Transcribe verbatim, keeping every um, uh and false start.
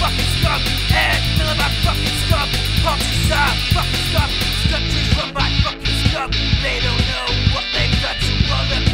fucking scum. Ed Miliband fucking scum. Politics are fucking scum. This country's run by fucking scum. They don't know what they've done to all of